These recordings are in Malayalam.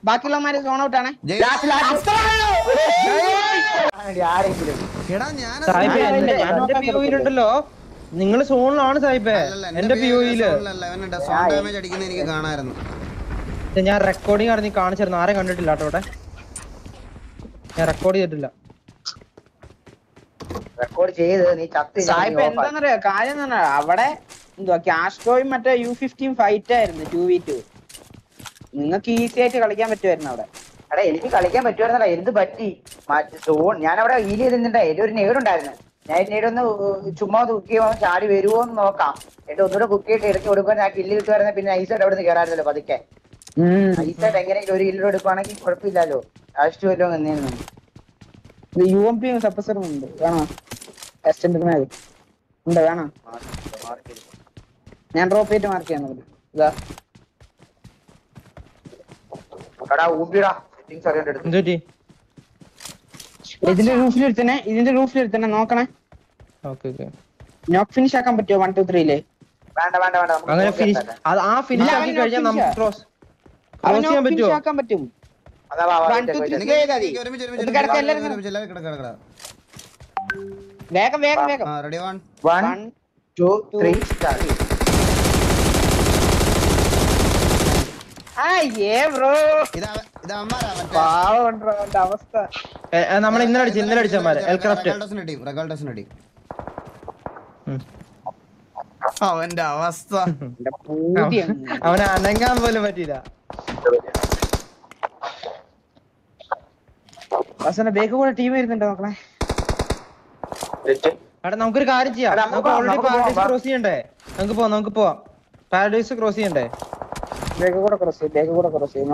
ബാക്കിയുള്ളവന്മാര് സോൺ ഔട്ട് ആണ്. ണ്ടല്ലോ നിങ്ങള് സോണിലാണ് സായിപ്പേ. എന്റെ പിഒയില് എനിക്ക് കാണാമായിരുന്നു. ഞാൻ റെക്കോർഡിംഗ് ആണ് നീ കാണിച്ചിരുന്നു. ആരെ കണ്ടിട്ടില്ല കേട്ടോ ഇവിടെ. ഞാൻ റെക്കോർഡ് ചെയ്തിട്ടില്ല. റെക്കോർഡ് ചെയ്ത് നീ സായിപ്പ് എന്താന്നറിയോ കാര്യം തന്നെ അവിടെ എന്തുവാ കാസ്ട്രോയും മറ്റേ U15 ഫൈറ്റ് ആയിരുന്നു 2v2. നിങ്ങൾക്ക് ഈസി ആയിട്ട് കളിക്കാൻ പറ്റുമായിരുന്നു അവിടെ. എടാ എനിക്ക് കളിക്കാൻ പറ്റുമായിരുന്നല്ല. എന്ത് പറ്റി സോൺ ഞാൻ അവിടെ ഹീൽ ചെയ്തിട്ടുണ്ടാ. എന്റെ ഒരു നേടുണ്ടായിരുന്നു. ഞാൻ നേടൊന്ന് ചുമ്മാ കുക്ക് ചെയ്യുമ്പോൾ ചാടി വരുമോ എന്ന് നോക്കാം. എന്നിട്ട് ഒന്നുകൂടെ കുക്ക് ചെയ്തിട്ട് എടുത്ത് കൊടുക്കുമ്പോൾ ഞാൻ കില്ല് കിട്ടുമായിരുന്നു. പിന്നെ ഐസായിട്ട് അവിടെ നിന്ന് കയറാറില്ലല്ലോ പതുക്കെ. ഐസായിട്ട് എങ്ങനെയെങ്കിലും ഒരു കില്ല് എടുക്കുവാണെങ്കിൽ കുഴപ്പമില്ലല്ലോ. ലാസ്റ്റ് വല്ലോ എന്നു UMP സപ്പസറും ഉണ്ട്. വേണോ എക്സ്റ്റൻഡ് ഉണ്ട്? വേണോ? ഞാൻ ഡ്രോപ്പ് ചെയ്തിട്ട് മാർക്ക് ചെയ്യണം. ഇതാ ഇതിന്റെ റൂഫിലെടുത്തന്നെ നോക്കണേ. നോക്ക് ഫിനിഷ് ആക്കാൻ പറ്റുമോ 1 2 3 അങ്ങനെ ഫിനിഷ് ആ ഫിനിഷ് ആക്കി കഴിഞ്ഞാൽ നമുക്ക് ക്രോസ് ചെയ്യാൻ പറ്റുമോ? ആക്കാൻ പറ്റും. 1 2 3 വേഗം വേഗം വേഗം. Ready 1 2 3 start. അവസ്ഥ നമ്മൾ ഇന്നലെ അടിച്ചമാര് അവന്റെ അവസ്ഥ അവനെ അനങ്ങാൻ പോലും പറ്റിയില്ല. ബേക്ക് കൂടെ ടീം വരുന്നുണ്ടോ നോക്കണേ. എടാ നമുക്കൊരു കാര്യം ചെയ്യാം. നമുക്ക് ഓൾറെഡി പാരഡൈസ് ക്രോസ് ചെയ്യണ്ടേ? നമുക്ക് പോവാം. പാരഡൈസ് ക്രോസ് ചെയ്യണ്ടേ? ബാക്ക് കൂടെ ക്രോസ് ചെയ്യും.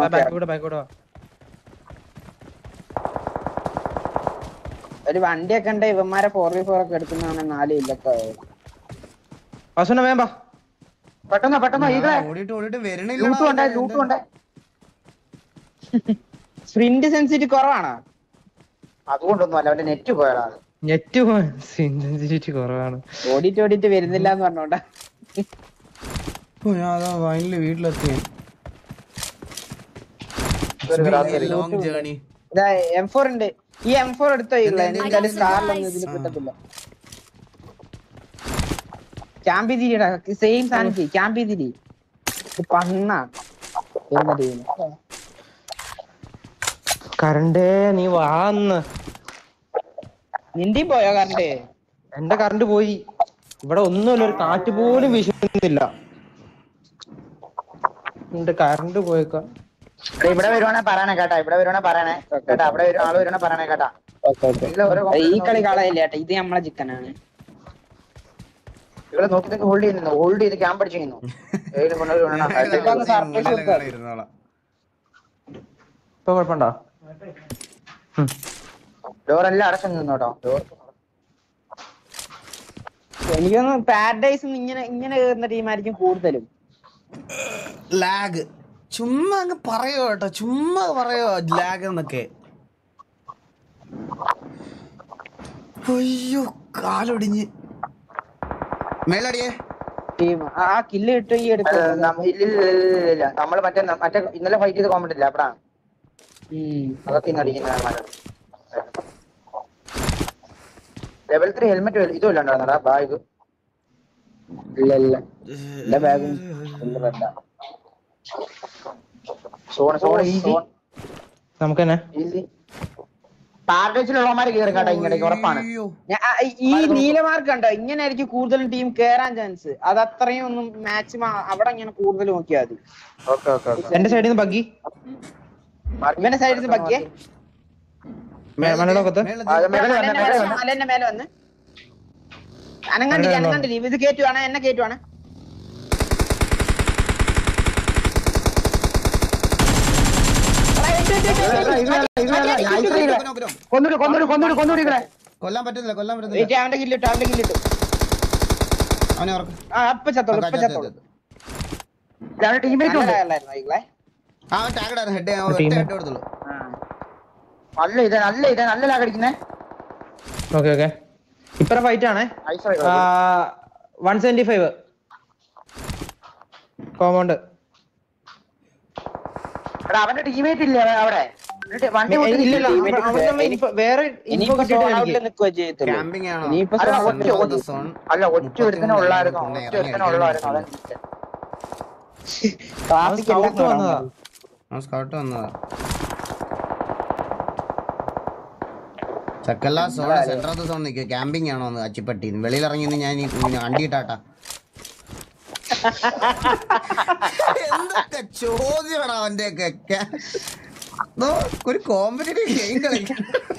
ഒരു വണ്ടിയൊക്കെ ഉണ്ട്. ഇവന്മാരെ 4v4 ഒക്കെ എടുക്കുന്നതാണ് 4 ഇല്ലൊക്കെ. വേമ്പാ പെട്ടെന്ന് സ്പ്രിന്റ് സെൻസിറ്റി കുറവാണ്. അതുകൊണ്ടൊന്നും അല്ല. അവന്റെ നെറ്റ് പോയതാണ്. നെറ്റ് സെൻസിറ്റിവിറ്റി കുറവാണ്. ഓടിട്ട് വരുന്നില്ല എന്ന് പറഞ്ഞോണ്ടാ. വീട്ടിലെത്തി M4 ഉണ്ട്. ഈ M4 എടുത്തോ. കാറിലൊന്നും ഇതിൽ കിട്ടത്തില്ല. ക്യാമ്പി തിരിയടാ. സെയിം സാധനം ക്യാമ്പി തിരി. പണ്ണ കറണ്ട് നീ വാന്ന്. നിന്റെ പോയോ കറണ്ട്? എന്റെ കറണ്ട് പോയി. ഇവിടെ ഒന്നുമില്ല. ഒരു കാറ്റ് പോലും വീശുന്നില്ല. എന്റെ കറണ്ട് പോയേക്ക. ഇവിടെ വരുവാണെ പറയണേ കേട്ടാ. അവിടെ ആള് വരുവാണെ പറയണേ കേട്ടാ. ഈ കളി കളയില്ല കേട്ടാ. ഇത് നമ്മളെ ചിക്കനാണ്. ഇവിടെ നോക്കി ഹോൾഡ് ചെയ്ത് ക്യാമ്പ് അടിച്ചിരുന്നു. ഇപ്പൊ കുഴപ്പമുണ്ടോ? ഡോറെല്ലാം അടച്ചു നിന്നോട്ടോ. എനിക്കൊന്ന് പാരഡൈസ് ഇങ്ങനെ കേറുന്ന ടീമായിരിക്കും കൂടുതലും. ലാഗ് ചുമ്മാ അങ്ങ് പറയോ കേട്ടോ. ചുമ്മാ പറയോ ലാഗ് എന്നൊക്കെ. അയ്യോ കാലൊടിഞ്ഞ് മേലടിയേ ആ കില്ല് കിട്ടും. ഈ എടുക്കും. നമ്മള് മറ്റേ ഇന്നലെ ഫൈറ്റ് ചെയ്ത് കോമ്പറ്റില്ല അപ്പഴാണ് അതൊക്കെ ഇന്ന് അടിക്കുന്ന. ലെവൽ 3 ഹെൽമെറ്റ് ഇതും ഇല്ലാണ്ടാ ബാഗ്. ഇല്ല ബാഗും നമുക്കെന്നെ പാരഡൈസിലുള്ളവന്മാര് കേറി കേട്ടോ. ഇങ്ങോട്ടേക്ക് ഉറപ്പാണ്. ഈ നീലമാർക്ക് കണ്ടോ? ഇങ്ങനെ ആയിരിക്കും കൂടുതലും ടീം കേറാൻ ചാൻസ്. അത് അത്രയും ഒന്നും മാക്സിമം അവിടെ ഇങ്ങനെ കൂടുതൽ നോക്കിയാൽ മതി. എന്റെ സൈഡിൽ നിന്ന് ബഗ്ഗി. ഇവന്റെ സൈഡിൽ നിന്ന് ബഗ്ഗിയെ മലന്റെ മേലെ വന്ന് അനങ്ങണ്ടില്ല. ഇത് കേറ്റുവാണ്. എന്നെ കേറ്റുവാണ്. കൊല്ലാൻ പറ്റുന്നില്ല. അവന്റെ കില്ലിട്ടു. അപ്പൊ ചത്തോളൂ. നല്ല ലാഗ് അടിക്കുന്നേ. ഓക്കെ ഇപ്പറ ഫൈറ്റ് ആണേ. 175 കോമ്പൗണ്ട്. അവന്റെ ടീമേറ്റ് ഇല്ല അവിടെ വണ്ടി ഇല്ല വേറെ ഇൻഫോ കിട്ടിയിട്ടില്ല എനിക്ക്. നിൽക്കുക ചെയ്യത്തുള്ളൂ. ക്യാമ്പിംഗ് ആണോ ഇനിയിപ്പോ അല്ല, സോൺ അല്ല ഒറ്റ ഒരുത്തനെ ഉള്ളായിരുന്നു ഒറ്റ ഒരുത്തനെ ഉള്ളായിരുന്നു അതാണ് ട്രാഫിക് എല്ലാം സ്കൗട്ട് വന്നതാ. സ്കൗട്ട് വന്നതാ. ചക്കല്ല zone centre of the zone നിൽക്കുക. ക്യാമ്പിംഗ് ആണോ എന്ന് അച്ചിപ്പട്ടി വെളിയിലിറങ്ങി ഞാൻ അണ്ടിയിട്ടാട്ടാ. എന്തൊക്കെ ചോദ്യമാണ് അവന്റെ ഒക്കെ. ഒരു കോമ്പറ്റീവ് ഗെയിം കളിക്കാൻ.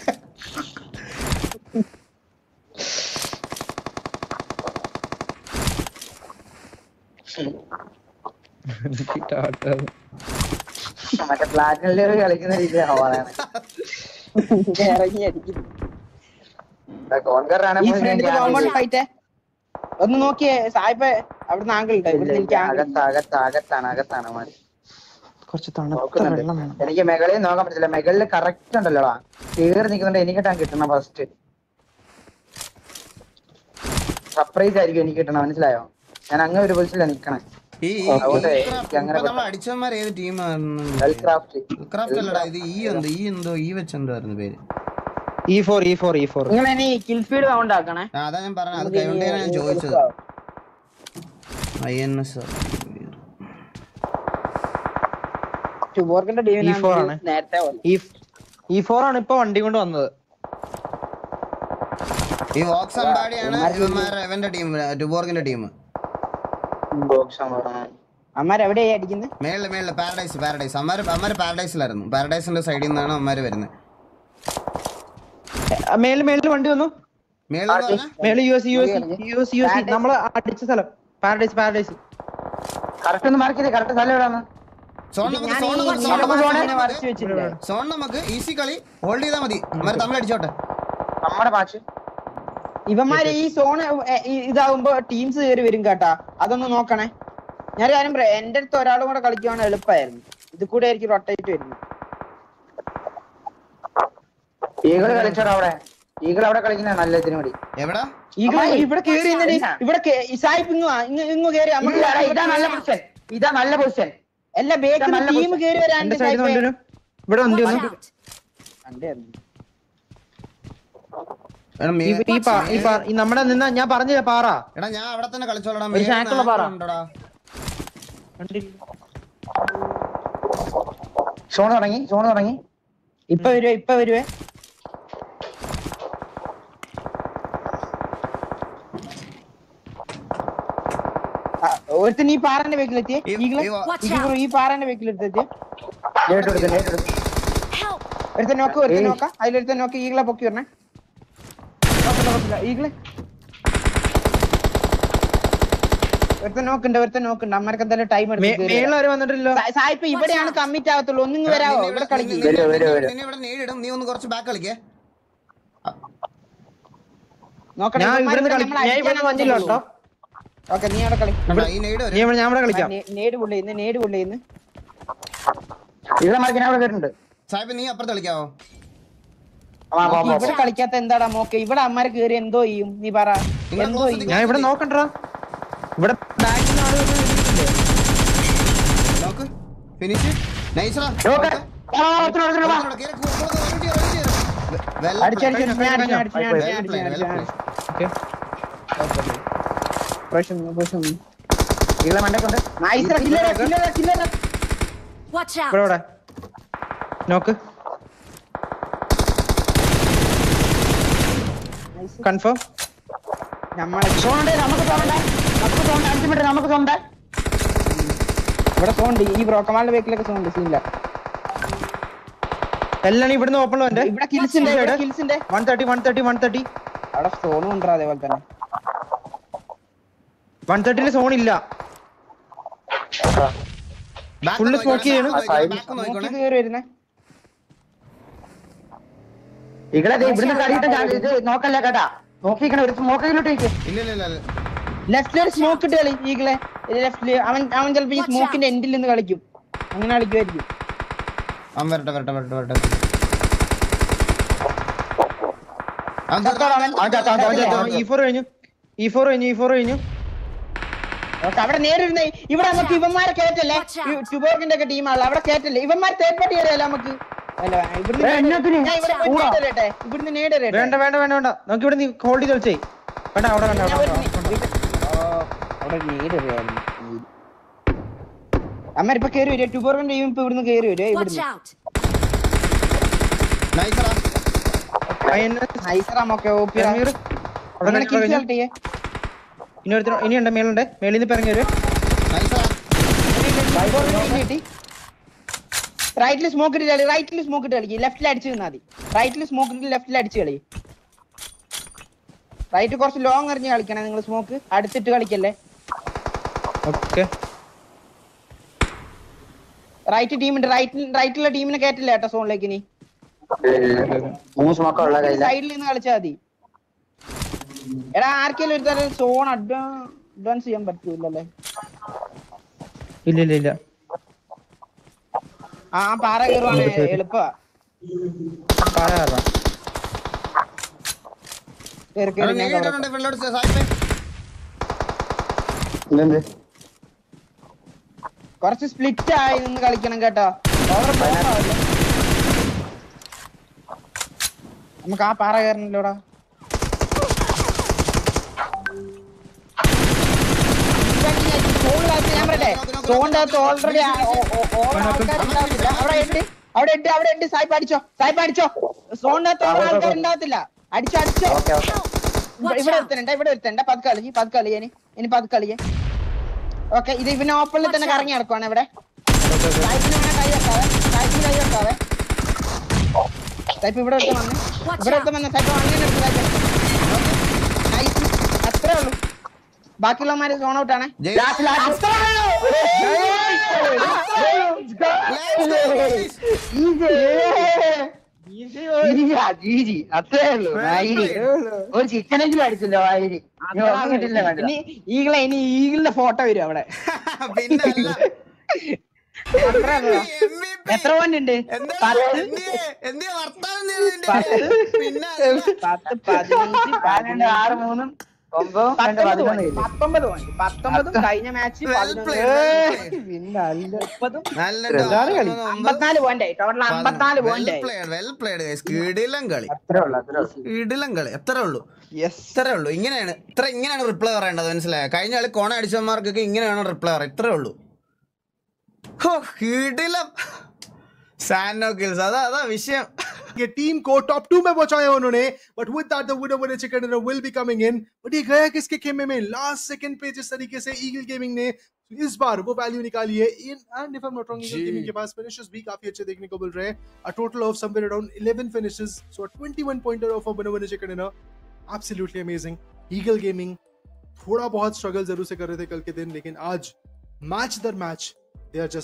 മറ്റേ പ്ലാറ്റിനിൽ കളിക്കുന്ന രീതിയാണ് പറയുന്നത്. ഇറങ്ങി അടിക്കുന്നു. കോൺകറാണ് ഈ ഫ്രണ്ടിൽ കോമ്പൗണ്ട് ഫൈറ്റ് ഒന്ന് നോക്കിയേ സായിപ്പ്. അവിടുന്ന് ആംഗിൾ ഉണ്ട്. ഇവിടുന്ന് എനിക്ക് ആംഗിൾ അകത്താണ് മാറി. കുറച്ച് തണുത്ത നോക്കുന്നുണ്ട്. വെള്ളം വേണം. എനിക്ക് മെകളിൽ നോക്കാൻ പറ്റില്ല. മെകളിൽ കറക്റ്റ് ഉണ്ടല്ലോടാ കേറി നിൽക്കുന്നുണ്ട്. എനിക്കിട്ടാൻ കിട്ടണം ഫസ്റ്റ്. സർപ്രൈസ് ആയിരിക്കും എനിക്ക് കിട്ടണം. മനസ്സിലായോ? ഞാൻ അങ്ങനെ ഒരു പൊസിഷനിലാണ് നിക്കണേ. അടിച്ചവന്മാർ ഏത് ടീമായിരുന്നു? അല്ലടാ ഇത് ഈ വെച്ചെന്തായിരുന്നു പേര്? E4 നിങ്ങൾ ഇനി കിൽ ഫീഡ് കൗണ്ട് ആക്കണേ. അതാ ഞാൻ പറഞ്ഞത്. അത് കൈകൊണ്ട് ഞാൻ ചോദിച്ചത്. INS ടുബോർക്കിന്റെ ടീമിനാണ് E4 ആണ്. നേരത്തെ പോലെ. E4 ആണ് ഇപ്പൊ വണ്ടി കൊണ്ട് വന്നത്. ഈ വോക്സ് അമ്പാടിയാണ് ഇവന്റെ ടീം, ടുബോർഗിന്റെ ടീം. അമ്മാരെവിടെയാ അടിക്കുന്നത്? മേളില് പാരഡൈസ്. അമ്മാര് പാരഡൈസിലായിരുന്നു. പാരഡൈസിന്റെ സൈഡിൽ നിന്നാണ് അമ്മാര് വരുന്നത്. മേളിൽ വണ്ടി വന്നു. മേളിൽ യുഎസ് നമ്മള് അടിച്ച സ്ഥലം പാരഡൈസ്. കറക്റ്റ് ഒന്ന് മാർക്ക് ചെയ്തേ. കറക്റ്റ് സ്ഥലം എവിടെയാണ്? സോൺ നമുക്ക് ഈസി കളി ഹോൾഡ് ചെയ്താൽ മതി. അമ്മാര് തമ്മിൽ അടിച്ചോട്ടെ. നമ്മുടെ മാച്ച് ഇവന്മാര് ഈ സോൺ ഇതാവുമ്പോ ടീംസ് കയറി വരും കേട്ടാ. അതൊന്ന് നോക്കണേ. ഞാൻ കാര്യം പറയാം. എന്റെ അടുത്ത് ഒരാളും കൂടെ കളിക്കുവാണെങ്കിൽ എളുപ്പമായിരുന്നു. ഇത് കൂടെ ആയിരിക്കും റൊട്ടേറ്റ് വരുന്നത്. ഈഗിൾ കളിച്ചോടാ അവിടെ. ഈഗിൾ അവിടെ കളിക്കുന്ന നല്ല ഇതിനു വേണ്ടി. എവിടാ ഇവിടെ കേറി ഇവിടെ സായിപ്പ് ഇങ്ങ് കേറി. ഇതാ നല്ല പൊസിഷൻ. എല്ലാ ബേക്കിൽ ടീം കേറി വരാൻ ഇവിടെ വണ്ടി വന്നു. നമ്മുടെ നിന്ന ഞാൻ പറഞ്ഞ പാറ. എടാ ഞാൻ അവിടെ തന്നെ കളിച്ചോളാം. സോൺ തുടങ്ങി. ഇപ്പൊ വരുവേ. ഒരുത്തൻ ഈ പാറന്റെ ബേക്കിലെത്തിയേ. ഈ പാറന്റെ ബേക്കിലെത്തിയ ഒരുത്തൻ നോക്കാം. അതിലൊരുത്തൻ നോക്കി ഈകളെ പൊക്കി വരണേ. ഈകളെ ഒരുത്തൻ നോക്കുന്നുണ്ട്. അമ്മർക്ക് എന്തായാലും ടൈം വന്നിട്ടില്ല. സായിപ്പ് ഇവിടെയാണ് കമ്മിറ്റ് ആവത്തുള്ളൂ. ഒന്നിങ്ങ് വരാവോ? ഇവിടെ കളിക്കും. നീ ഒന്ന് കുറച്ച് ബാക്ക് കളിക്കേ. നോക്കണേ. ഓക്കെ നീ അവിടെ കളി. ഞാൻ ഇവിടെ കളിക്കാം. നേട് പുള്ളിന്ന് ഇവിടെ മാർക്കിന് അവിടെ കേട്ടിട്ടുണ്ട്. സാഹിബ് നീ അപ്പുറത്ത് കളിക്കാവോ? ഇവിടെ കളിക്കാത്ത എന്താടാ മോക്കെ? ഇവിടെ അമ്മമാര് കേറി എന്തോ ചെയ്യും? നീ പറ. എന്തോ ചെയ്യും? ഞാൻ ഇവിടെ നോക്കണ്ടാ. ഇവിടെ നോക്ക് ഫിനിഷ് നൈസ്റാ. നോക്ക് കൺഫേം. ഇവിടെ സോണ്ട്. ഈ ബ്രോക്കമാളിന്റെ ബേക്കിലൊക്കെ സോണ്ട്. സീനില്ല. എല്ലാം ഇവിടുന്ന് ഓപ്പൺ ഇവിടെ കിൽസിന്റെ 130 അവിടെ സോണും ഉണ്ടോ? അതേപോലെ തന്നെ 130 സോൺ ഇല്ല. ഫുള്ള് സ്മോക്ക് ചെയ്യണം. കയറി വരുന്നേ. നോക്കല്ല കേട്ടാ. നോക്കിക്കണ ഒരു സ്മോക്കിലോട്ട് ലെഫ്റ്റില് സ്മോക്ക് ഇട്ട് കളി. ഈകളെ ലെഫ്റ്റില് അവൻ ചിലപ്പോ ഈ സ്മോക്കിന്റെ എൻഡിൽ നിന്ന് കളിക്കും. അങ്ങനെ കളിക്കുമായിരിക്കും. E4 കഴിഞ്ഞു. ഓക്കെ അവിടെ നേരിടുന്ന ഇവിടെ നമുക്ക് ഇവന്മാരെ കേറ്റല്ലേ ട്യൂബോർഗിന്റെ ഒക്കെ ടീമാണല്ലോ അവിടെ കേറ്റല്ലേ ഇവന്മാർ തേർഡ് പാർട്ടി അറിയാലോ നമുക്ക് അല്ല ഇവിടുന്ന് നേടരട്ടെ വേണ്ട വേണ്ട വേണ്ട വേണ്ട നമുക്ക് ഇവിടെ ഹോൾഡ് ചെയ്ത് കളിച്ചേ വേണ്ട അവിടെ വേണ്ട അവിടെ നേടറിയായിരുന്നു അമ്മ ഇപ്പൊ കേറി വരും ട്യൂബോർഗിന്റെ ടീം ഇപ്പൊ ഇവിടുന്ന് കേറി വരും ഇവിടുന്ന് ഇനിയുണ്ട് മേലുണ്ട് മേളിൽ നിന്ന് ഇറങ്ങി വരും റൈറ്റിൽ സ്മോക്ക് ഇട്ട് കളി റൈറ്റിൽ സ്മോക്ക് ഇട്ട് കളിക്കും ലെഫ്റ്റിൽ അടിച്ചു നിന്നാ മതി റൈറ്റിൽ സ്മോക്ക് ഇട്ട് ലെഫ്റ്റിൽ അടിച്ചു കളി റൈറ്റ് കുറച്ച് ലോങ് എറിഞ്ഞ് കളിക്കണേ നിങ്ങൾ സ്മോക്ക് അടുത്തിട്ട് കളിക്കല്ലേ ഓക്കെ റൈറ്റ് ടീമുണ്ട് റൈറ്റിലുള്ള ടീമിനെ കേട്ടില്ല കേട്ടോ സോണിലേക്ക് ഇനി സൈഡിൽ നിന്ന് കളിച്ചാൽ മതി എടാ ആർക്കെങ്കിലും ഒരു തരം സോൺ അഡ്വാൻസ് ചെയ്യാൻ പറ്റൂലല്ലേ ഇല്ല ഇല്ല ഇല്ല ആ പാറ കയറുവാണ് എളുപ്പ കുറച്ച് സ്പ്ലിറ്റ് ആയി നിന്ന് കളിക്കണം കേട്ടോ നമുക്ക് ആ പാറ കയറണല്ലോടാ ഞാൻ പറയട്ടെ സോണിന്റെ അകത്ത് ഓൾറെഡി അവിടെ ഉണ്ട് സായിപ്പ് അടിച്ചോ സോണിന്റെ അകത്ത് ആൾക്കാർ ഉണ്ടാവത്തില്ല അടിച്ചോ ഇവിടെ ഒരുത്തണ്ട പതുക്കളി ഇനി പതുക്കളിയെ ഓക്കെ ഇത് ഇവന് ഓപ്പണിൽ തന്നെ കറങ്ങി നടക്കുവാണ് ഇവിടെ സായിപ്പിന് വേണേ കൈ വെക്കാവേ സായിപ്പ് ഇവിടെ വന്ന് സായിപ്പ് അങ്ങനെ അത്രേ ഉള്ളൂ ബാക്കിയുള്ളമാര് സോൺ ഔട്ട് ആണ് ഒരു ചിക്കനെങ്കിലും അടിച്ചല്ലോ ഇനി ഈഗിളിന്റെ ഫോട്ടോ വരും അവിടെ എത്ര പോയിന്റ് 19 കഴിഞ്ഞ മാച്ച് 54 പോയിന്റ് ടോട്ടൽ 54 പോയിന്റ് എത്രേ ഉള്ളൂ ഇങ്ങനെയാണ് റിപ്ലൈ പറയേണ്ടത് മനസ്സിലായോ കഴിഞ്ഞ കളി കോണ അടിച്ചവന്മാർക്കൊക്കെ ഇങ്ങനെയാണ് റിപ്ലൈ പറയാം ഇത്രേ ഉള്ളൂ സാനോ കിൽസ് അതാ വിഷയം ये टीम को टॉप 2 में पहुंचाया उन्होंने but with that the winner chicken dinner will be coming in but ये गया किसके खेमे में लास्ट सेकंड पे जिस तरीके से ईगल गेमिंग ने इस बार वो वैल्यू निकाली है in and if I am not wrong Eagle Gaming के पास फिनिशेस भी काफी अच्छे देखने को मिल रहे हैं a total of somewhere around 11 finishes so 21 pointer of winner chicken dinner absolutely amazing Eagle Gaming थोड़ा बहुत स्ट्रगल जरूर से कर रहे थे कल के दिन लेकिन आज मैच दर मैच दे आर जस्ट